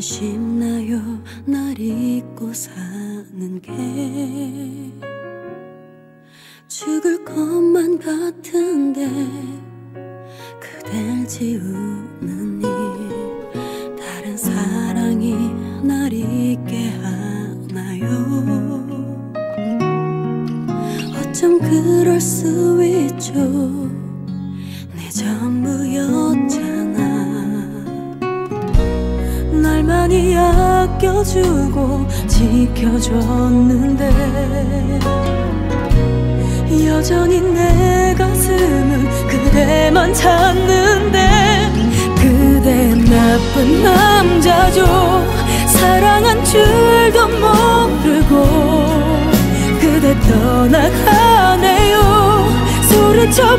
쉽나요 날 잊고 사는 게. 죽을 것만 같은데 그댈 지우는 일, 다른 사랑이 날 잊게 하나요. 어쩜 그럴 수 있죠. 내 전부였잖아. 날 많이 아껴주고 지켜줬는데 여전히 내 가슴은 그대만 찾는데. 그대 나쁜 남자죠. 사랑한 줄도 모르고 그대 떠나가네요. 소리쳐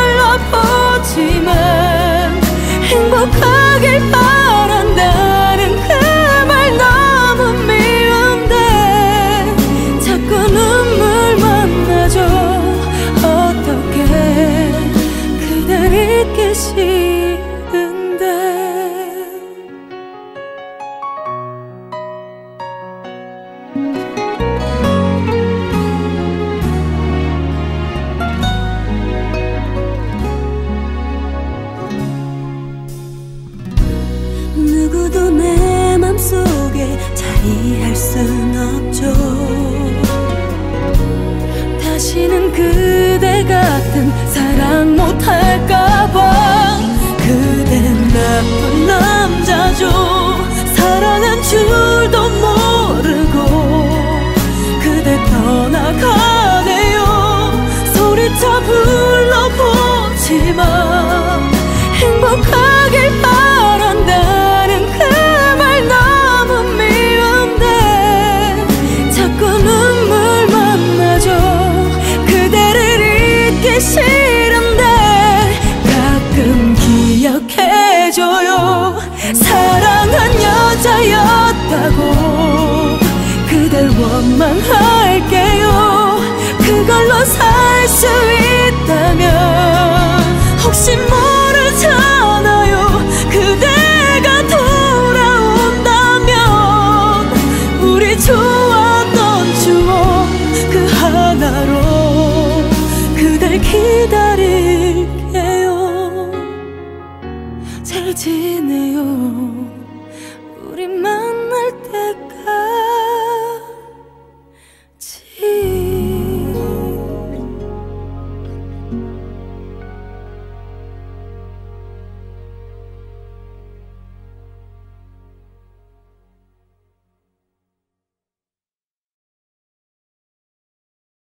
불러보지만 행복하길 바란다는 그 말 너무 미운데 자꾸 눈물만 나죠. 어떻게 그댈 잊기 싫은데. 누구도 내 맘속에 자리할 순 없죠. 다시는 그대 같은 사랑 못할까봐. 그댄 나쁜 남자죠. 사랑한 줄도 모르고 그대 떠나가네요. 소리쳐 불러보지만 행복하길 바란다는 그 말 너무 미운데 자꾸 눈물만 나죠. 그대를 잊기 싫은데 가끔 기억해줘요. 사랑한 여자였다고 그댈 원망할게요. 그걸로 살 수 있다면 혹시 모르잖아요. 그대가 돌아온다면 우리 좋았던 추억 그 하나로 그댈 기다릴게요. 잘 지내요. 우리만